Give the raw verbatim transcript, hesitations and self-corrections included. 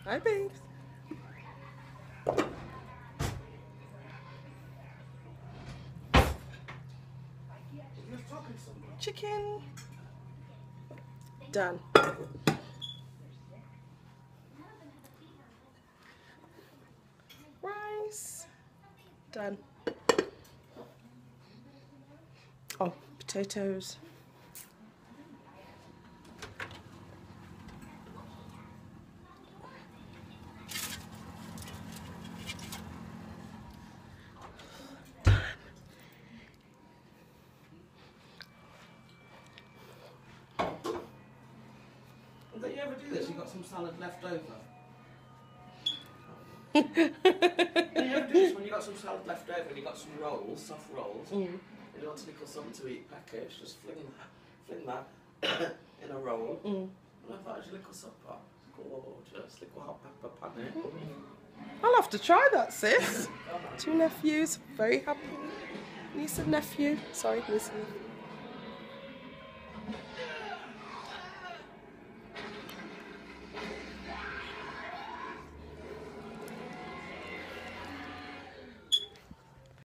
Hi, babes. Chicken. Done. Rice. Done. Oh, potatoes. Don't you ever do this? You've got some salad left over. Don't you ever do this when you've got some salad left over and you've got some rolls, soft rolls, Mm. and you want to nickel something to eat package, just fling that, fling that in a roll. Mm. And I thought, actually, little supper. Gorgeous, little hot pepper pan it. I'll have to try that, sis. Two nephews, very happy. Niece and nephew. Sorry, niece and nephew.